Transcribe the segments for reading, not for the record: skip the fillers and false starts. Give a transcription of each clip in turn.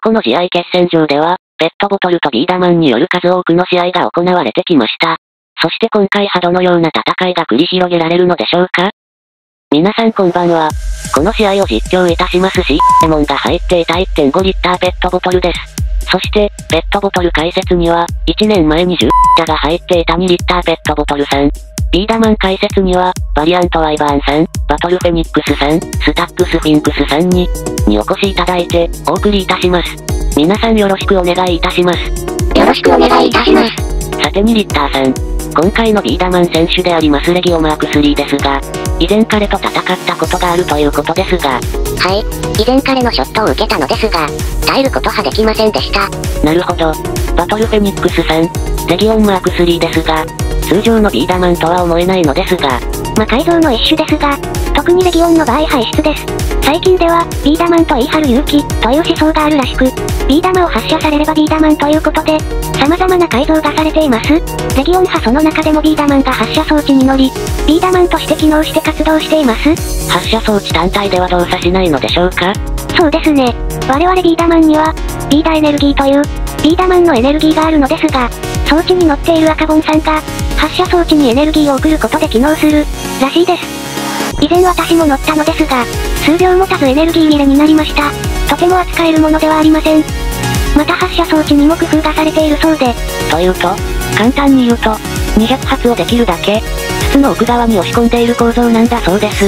この試合決戦場では、ペットボトルとビーダマンによる数多くの試合が行われてきました。そして今回はどのような戦いが繰り広げられるのでしょうか？皆さんこんばんは。この試合を実況いたしますレモンが入っていた 1.5 リッターペットボトルです。そして、ペットボトル解説には、1年前に10社が入っていた2リッターペットボトルさん。ビーダマン解説には、バリアントワイバーンさん、バトルフェニックスさん、スタックスフィンクスさんにお越しいただいて、お送りいたします。皆さんよろしくお願いいたします。 よろしくお願いいたします。 さて2リッターさん。今回のビーダマン選手でありますレギオマーク3ですが、以前彼と戦ったことがあるということですが。 はい。以前彼のショットを受けたのですが、耐えることはできませんでした。 なるほど。バトルフェニックスさん、レギオンマーク3ですが、通常のビーダマンとは思えないのですが。 魔改造の一種ですが、特にレギオンの場合排出です。最近では、ビーダマンと言い張る勇気、という思想があるらしく、ビー玉を発射されればビーダマンということで、様々な改造がされています。レギオン派その中でもビーダマンが発射装置に乗り、ビーダマンとして機能して活動しています。 発射装置単体では動作しないのでしょうか？ そうですね。我々ビーダマンには、ビーダエネルギーという、ビーダマンのエネルギーがあるのですが、装置に乗っている赤ボンさんが、発射装置にエネルギーを送ることで機能する、らしいです。以前私も乗ったのですが、数秒持たずエネルギー切れになりました。とても扱えるものではありません。また発射装置にも工夫がされているそうで。 というと、簡単に言うと、200発をできるだけ、筒の奥側に押し込んでいる構造なんだそうです。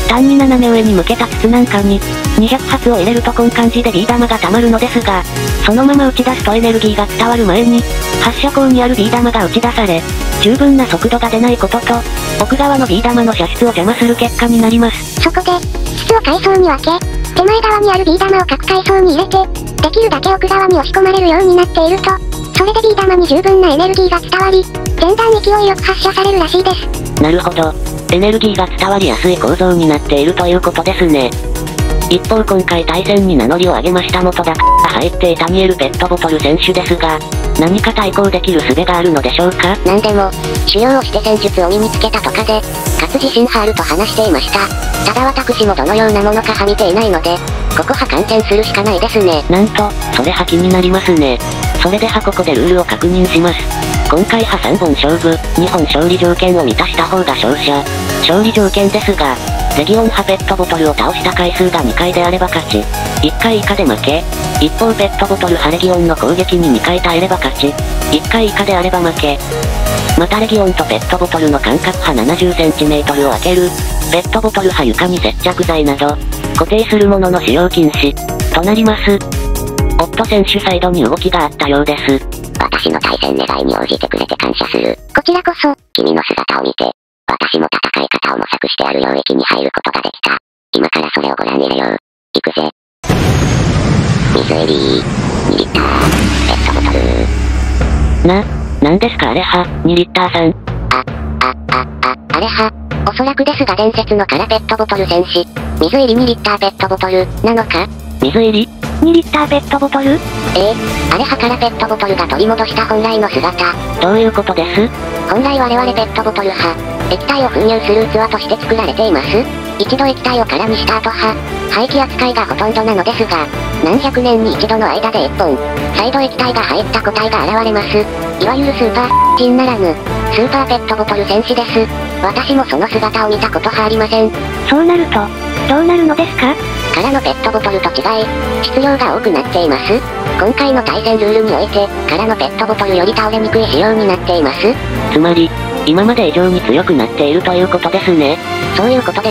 単に斜め上に向けた筒なんかに、200発を入れるとこん感じでビー玉が溜まるのですが、そのまま打ち出すとエネルギーが伝わる前に、発射口にあるビー玉が打ち出され、十分な速度が出ないことと、奥側のビー玉の射出を邪魔する結果になります。 そこで、筒を階層に分け、手前側にあるビー玉を各階層に入れて、できるだけ奥側に押し込まれるようになっていると、それでビー玉に十分なエネルギーが伝わり、前段勢いよく発射されるらしいです。 なるほど。エネルギーが伝わりやすい構造になっているということですね。一方今回対戦に名乗りを上げました元ダが入っていたニエルペットボトル選手ですが、何か対抗できる術があるのでしょうか？ 何でも、修行をして戦術を身につけたとかで、かつ自信があると話していました。ただ私もどのようなものかは見ていないので、ここは観戦するしかないですね。 なんと、それは気になりますね。それではここでルールを確認します。今回は3本勝負、2本勝利条件を満たした方が勝者。勝利条件ですが、レギオン派ペットボトルを倒した回数が2回であれば勝ち。1回以下で負け。一方ペットボトル派レギオンの攻撃に2回耐えれば勝ち。1回以下であれば負け。またレギオンとペットボトルの間隔派 70cm を空ける。ペットボトル派床に接着剤など、固定するものの使用禁止。となります。オット選手サイドに動きがあったようです。 私の対戦願いに応じてくれて感謝する。 こちらこそ、 君の姿を見て、私も戦い方を模索してある領域に入ることができた。今からそれをご覧入れよう。行くぜ。水エリー、2リッター、ペットボトル。 なんですかあれは、2リッターさん。 あれは、おそらくですが伝説の空ペットボトル戦士、水入り2リッターペットボトル、なのか？ 水入り ?2 リッターペットボトル？ あれは空ペットボトルが取り戻した本来の姿。 どういうことです？ 本来我々ペットボトル派、液体を封入する器として作られています。一度液体を空にした後は、廃棄扱いがほとんどなのですが、何百年に一度の間で1本、再度液体が入った個体が現れます。いわゆるスーパー人ならぬ、スーパーペットボトル戦士です。私もその姿を見たことはありません。 そうなると、どうなるのですか？ 空のペットボトルと違い、質量が多くなっています。今回の対戦ルールにおいて、空のペットボトルより倒れにくい仕様になっています。 つまり、今まで以上に強くなっているということですね。 そういうことです。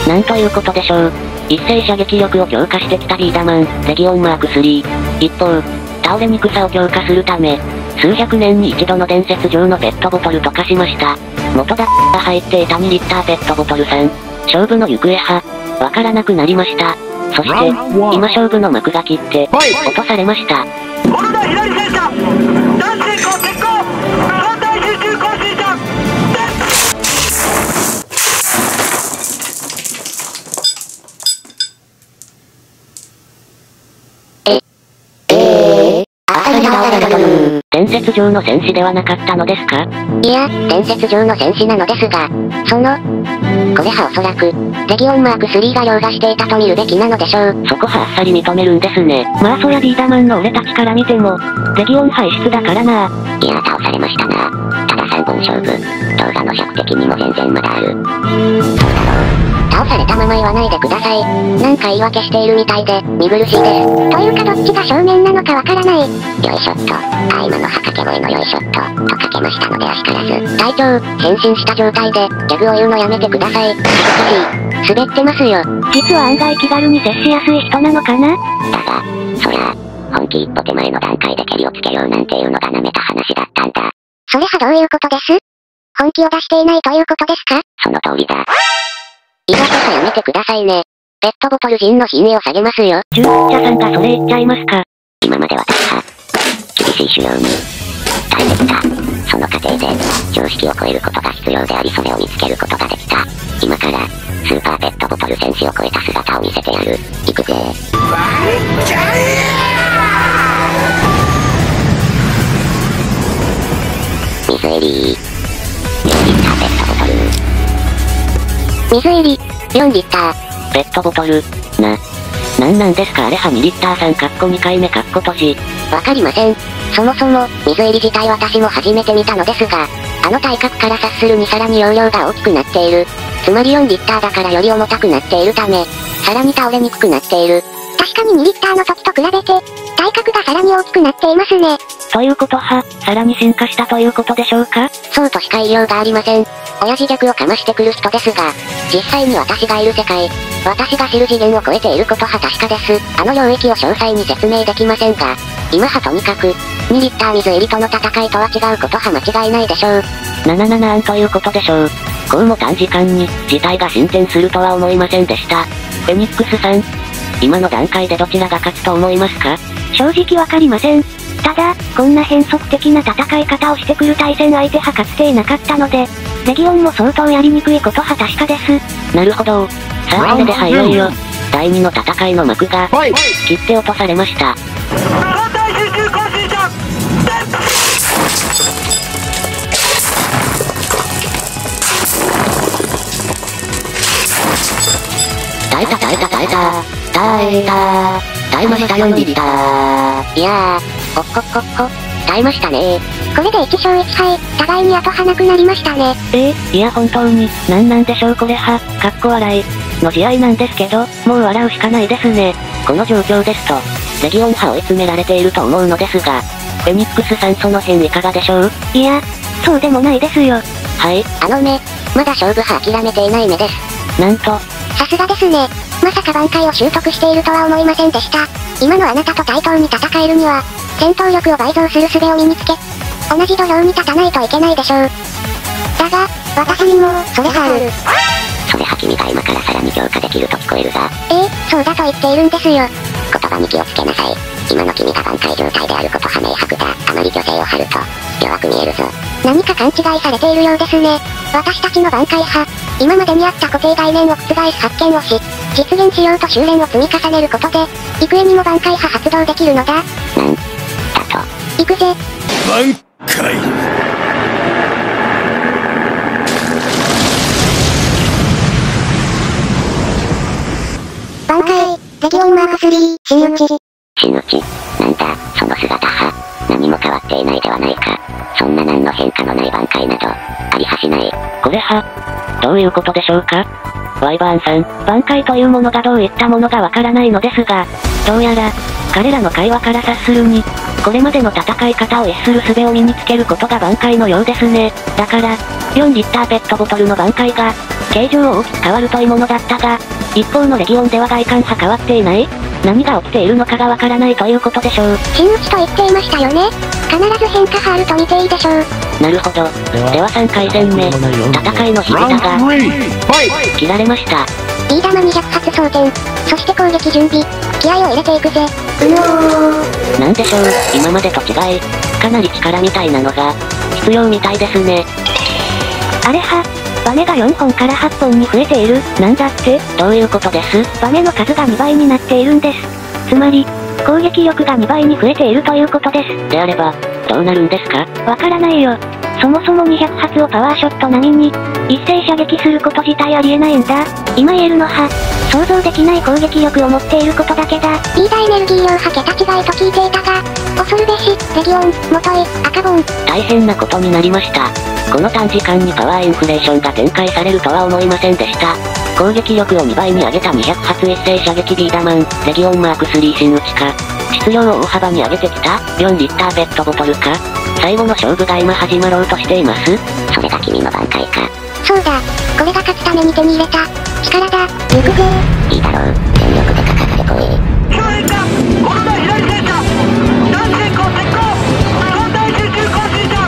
なんということでしょう。一斉射撃力を強化してきたビーダマン、レギオンマーク3。一方、倒れにくさを強化するため、数百年に一度の伝説上のペットボトルと化しました。元ダが入っていた2リッターペットボトルさん。勝負の行方は、わからなくなりました。そして、今勝負の幕が切って、落とされました。 ボルダー左戦車男子鉄鋼反対集中行進車朝日だ伝説上の戦士ではなかったのですか？ いや、伝説上の戦士なのですが、これはおそらく、レギオンマーク3が凌駕していたと見るべきなのでしょう。 そこはあっさり認めるんですね。まあそりゃビーダマンの俺たちから見ても、レギオン輩出だからな。 いや、倒されましたな。ただ3本勝負。動画の尺的にも全然まだある。そうだろう。倒されたまま言わないでください。なんか言い訳しているみたいで、見苦しいです。 というかどっちが正面なのかわからない。 よいしょっと。今のは掛け声のよいしょっと、とかけましたのであしからず。隊長、変身した状態で、ギャグを言うのやめてください。恥ずかしい。滑ってますよ。 実は案外気軽に接しやすい人なのかな？ だが、そりゃ、本気一歩手前の段階で蹴りをつけようなんていうのが舐めた話だったんだ。 それはどういうことです？本気を出していないということですか？ その通りだ。言い訳はやめてくださいね。ペットボトル人の品位を下げますよ。 じゃさんがそれ言っちゃいますか？ 今まで私は、厳しい修行に、耐えてきた。その過程で、常識を超えることが必要でありそれを見つけることができた。今から、スーパーペットボトル戦士を超えた姿を見せてやる。行くぜ。水エリー。4リッターペットボトル。 水入り、4リッター。 ペットボトル、なんなんですかあれは2リッター3かっこ2回目かっこ閉じ。 わかりません。そもそも、水入り自体私も初めて見たのですが、体格から察するにさらに容量が大きくなっている。つまり4リッターだからより重たくなっているため、さらに倒れにくくなっている。 確かに2リッターの時と比べて、体格がさらに大きくなっていますね。 ということは、さらに進化したということでしょうか？ そうとしか言いようがありません。親父ギャグをかましてくる人ですが、実際に私がいる世界、私が知る次元を超えていることは確かです。領域を詳細に説明できませんが、今はとにかく、2リッター水エリとの戦いとは違うことは間違いないでしょう。 7ということでしょう。こうも短時間に、事態が進展するとは思いませんでした。フェニックスさん、今の段階でどちらが勝つと思いますか？ 正直わかりません。ただ、こんな変則的な戦い方をしてくる対戦相手はかつていなかったので、レギオンも相当やりにくいことは確かです。 なるほど。さあそれではいよいよ、第2の戦いの幕が、切って落とされました。耐えました4リッター。 いやー、耐えましたねこれで1勝1敗、互いに後はなくなりましたね。 いや本当に、なんでしょうこれは、かっこ笑い。の試合なんですけど、もう笑うしかないですね。この状況ですと、レギオン派を追い詰められていると思うのですが、フェニックスさんその辺いかがでしょう？ いや、そうでもないですよ。 はい。 目、まだ勝負派諦めていない目です。 なんと。 さすがですね。まさか挽回を習得しているとは思いませんでした。今のあなたと対等に戦えるには、戦闘力を倍増する術を身につけ、同じ土俵に立たないといけないでしょう。だが、私にも、それがある。 それは君が今からさらに強化できると聞こえるが。 そうだと言っているんですよ。 言葉に気をつけなさい。今の君が挽回状態であることは明白だ。あまり虚勢を張ると、弱く見えるぞ。 何か勘違いされているようですね。私たちの挽回派、今までにあった固定概念を覆す発見をし、実現しようと修練を積み重ねることで、幾重にも挽回派発動できるのだ。 だと。 行くぜ。 挽回。 挽回、レギオンマーク3、真打ち。 真打ち、なんだ、その姿は、何も変わっていないではないか。そんな何の変化のない挽回など、ありはしない。 これは、どういうことでしょうか？ワイバーンさん、挽回というものがどういったものかわからないのですが、どうやら、彼らの会話から察するに、これまでの戦い方を逸する術を身につけることが挽回のようですね。だから、4リッターペットボトルの挽回が、形状を大きく変わるというものだったが、一方のレギオンでは外観は変わっていない？何が起きているのかがわからないということでしょう。 真打ちと言っていましたよね。必ず変化があると見ていいでしょう。 なるほど。では3回戦目、戦いの日々だが、切られました。 ビー玉200発装填、そして攻撃準備、気合を入れていくぜ。 なんでしょう、今までと違い、かなり力みたいなのが、必要みたいですね。 あれは、バネが4本から8本に増えている。なんだって？ どういうことです？ バネの数が2倍になっているんです。つまり、 攻撃力が2倍に増えているということです。 であれば、どうなるんですか？ わからないよ。そもそも200発をパワーショット並みに、一斉射撃すること自体ありえないんだ。今言えるのは、想像できない攻撃力を持っていることだけだ。 リーダーエネルギー量は桁違いと聞いていたが、恐るべし、レギオン、元へ、赤ボン。 大変なことになりました。この短時間にパワーインフレーションが展開されるとは思いませんでした。攻撃力を2倍に上げた200発一斉射撃ビーダマン、レギオンマーク3真打ちか。質量を大幅に上げてきた、4リッターペットボトルか。最後の勝負が今始まろうとしています。 それが君の挽回か。そうだ、これが勝つために手に入れた、力だ、行くぜ。いいだろう、全力でかかってこい。 少年か、この左戦車、男性行鉄鋼、三大集中行進車、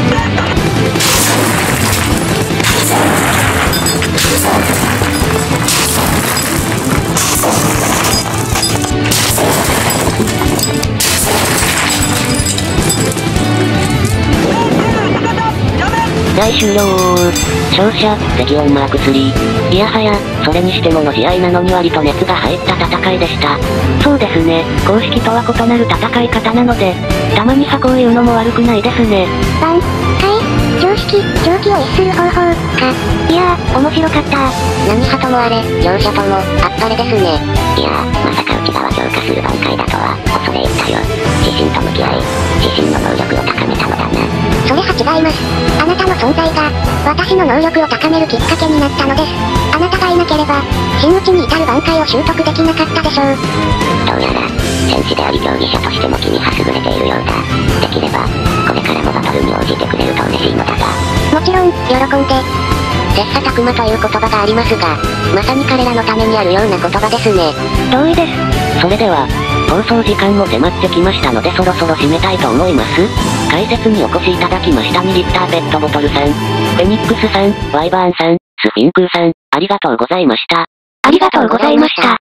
試合終了。勝者、レギオンマーク3。いやはや、それにしてもの試合なのに割と熱が入った戦いでした。そうですね、公式とは異なる戦い方なので、たまにはこういうのも悪くないですね。 挽回、常識を逸する方法、か。 いやー、面白かった。 何派ともあれ、両者とも、あっぱれですね。いやー、まさか内側強化する挽回だとは、恐れ入ったよ。自身と向き合い、自身の能力を高めたのだな。それは違います。あなたの存在が、私の能力を高めるきっかけになったのです。あなたがいなければ、真打ちに至る挽回を習得できなかったでしょう。どうやら、戦士であり競技者としても君は優れているようだ。できれば、これからもバトルに応じてくれると嬉しいのだが。もちろん、喜んで。 切磋琢磨という言葉がありますが、まさに彼らのためにあるような言葉ですね。 同意です。 それでは、放送時間も迫ってきましたのでそろそろ締めたいと思います。解説にお越しいただきました2リッターペットボトルさん、フェニックスさん、ワイバーンさん、スフィンクーさん、ありがとうございました。 ありがとうございました。